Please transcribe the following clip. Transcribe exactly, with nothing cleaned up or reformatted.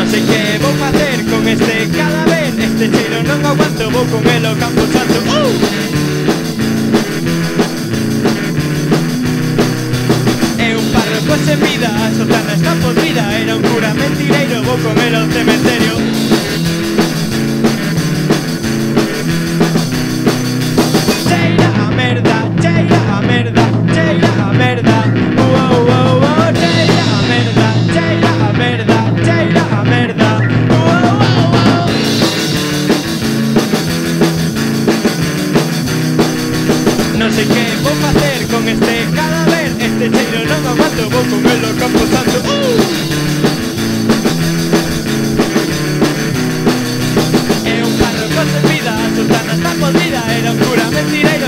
sei que vou facer con este cadaver. Este cheiro non aguanto, vou con el ao camposanto. uh! É un párroco sen vida, a sotana está podrida. Era un cura mentireiro, vou con el ao cementerio. Cheira a merda, cheira a merda, cheira a merda. Uou, uou, uou, cheira a merda, cheira a merda, cheira a merda. Uou, uou, uou. Non sei que vou facer con este cadaver. Este cheiro non aguanto, vou con el ao camposanto. uh! É un párroco sen vida, a sotana está podrida. Era un cura mentireiro.